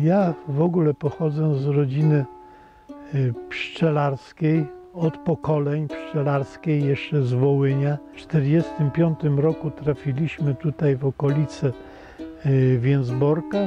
Ja w ogóle pochodzę z rodziny pszczelarskiej, od pokoleń pszczelarskiej, jeszcze z Wołynia. W 1945 roku trafiliśmy tutaj w okolice Więcborka.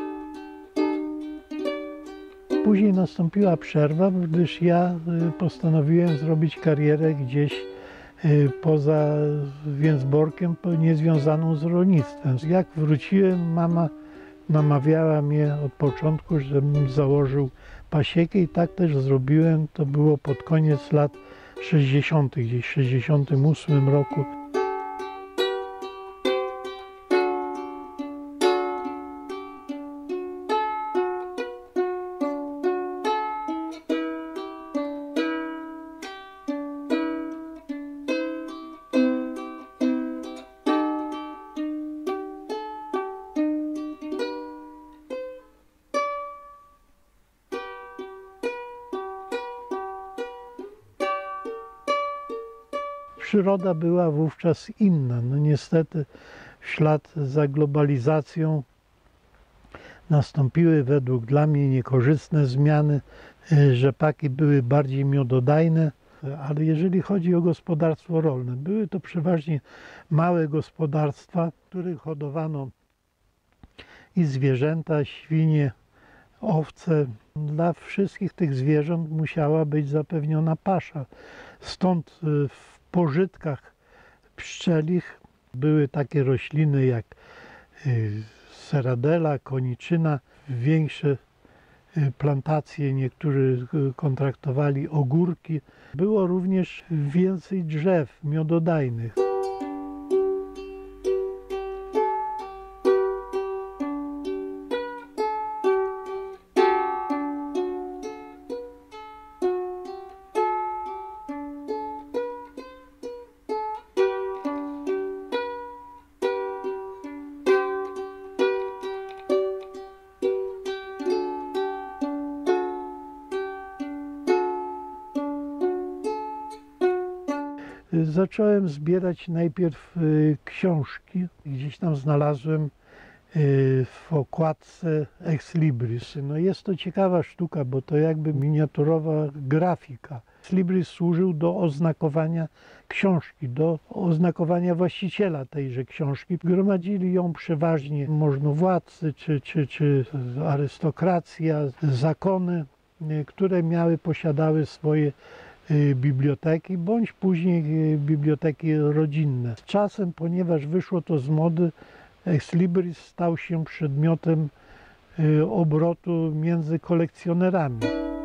Później nastąpiła przerwa, gdyż ja postanowiłem zrobić karierę gdzieś poza Więcborkiem, niezwiązaną z rolnictwem. Jak wróciłem, mama namawiała mnie od początku, żebym założył pasiekę i tak też zrobiłem. To było pod koniec lat 60., gdzieś w 1968 roku. Przyroda była wówczas inna. No niestety w ślad za globalizacją nastąpiły według dla mnie niekorzystne zmiany. Rzepaki były bardziej miododajne, ale jeżeli chodzi o gospodarstwo rolne, były to przeważnie małe gospodarstwa, w których hodowano i zwierzęta, świnie, owce. Dla wszystkich tych zwierząt musiała być zapewniona pasza. Stąd w pożytkach pszczelich były takie rośliny jak seradela, koniczyna, większe plantacje, niektórzy kontraktowali ogórki. Było również więcej drzew miododajnych. Zacząłem zbierać najpierw książki. Gdzieś tam znalazłem w okładce Ex Libris. No jest to ciekawa sztuka, bo to jakby miniaturowa grafika. Ex Libris służył do oznakowania książki, do oznakowania właściciela tejże książki. Gromadzili ją przeważnie możnowładcy czy arystokracja, zakony, które posiadały swoje biblioteki, bądź później biblioteki rodzinne. Z czasem, ponieważ wyszło to z mody, Ex Libris stał się przedmiotem obrotu między kolekcjonerami.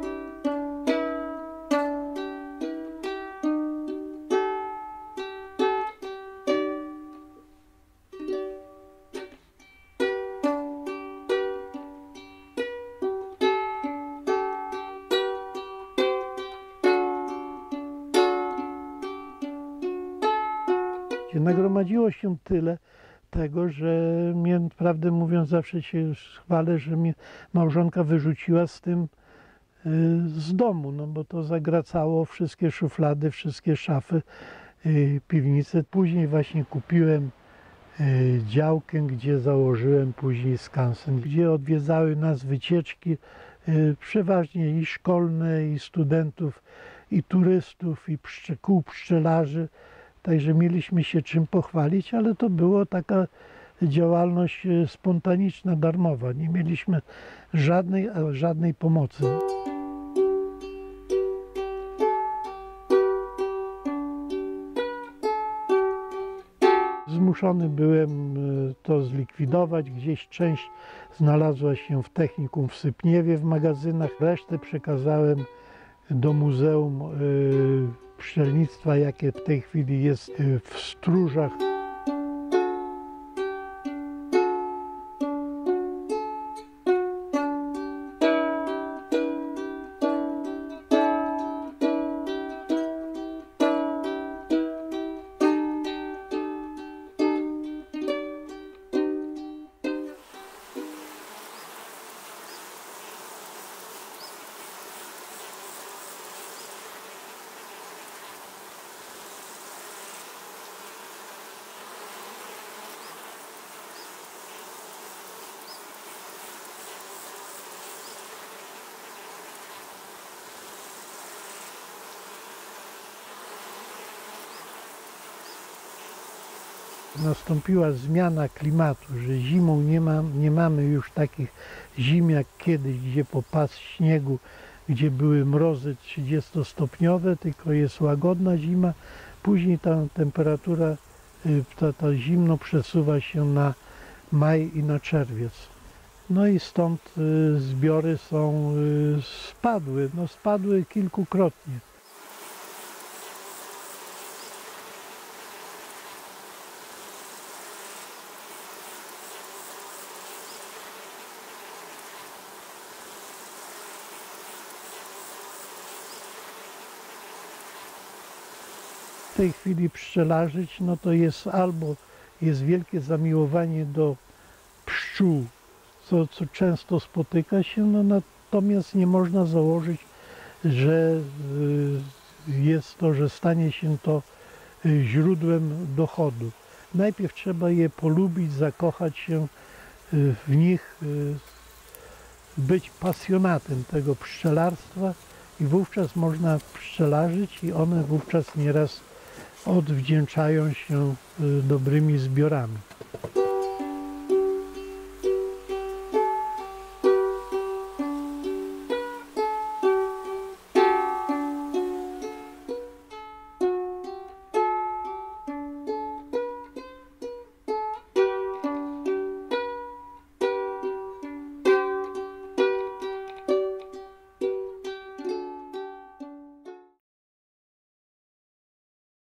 Nagromadziło się tyle tego, że mnie, prawdę mówiąc, zawsze się chwalę, że mnie małżonka wyrzuciła z tym z domu, no bo to zagracało wszystkie szuflady, wszystkie szafy, piwnice. Później właśnie kupiłem działkę, gdzie założyłem później skansen, gdzie odwiedzały nas wycieczki, przeważnie i szkolne, i studentów, i turystów, i kół pszczelarzy. Także mieliśmy się czym pochwalić, ale to była taka działalność spontaniczna, darmowa. Nie mieliśmy żadnej pomocy. Zmuszony byłem to zlikwidować. Gdzieś część znalazła się w technikum w Sypniewie w magazynach. Resztę przekazałem do Muzeum Pszczelnictwa, jakie w tej chwili jest w Stróżach. Nastąpiła zmiana klimatu, że zimą nie mamy już takich zim jak kiedyś, gdzie po pas śniegu, gdzie były mrozy 30-stopniowe, tylko jest łagodna zima. Później ta temperatura, to zimno przesuwa się na maj i na czerwiec. No i stąd zbiory spadły kilkukrotnie. W tej chwili pszczelarzyć, no to jest albo jest wielkie zamiłowanie do pszczół, co często spotyka się, no natomiast nie można założyć, że że stanie się to źródłem dochodu. Najpierw trzeba je polubić, zakochać się w nich, być pasjonatem tego pszczelarstwa i wówczas można pszczelarzyć i one wówczas nieraz odwdzięczają się dobrymi zbiorami.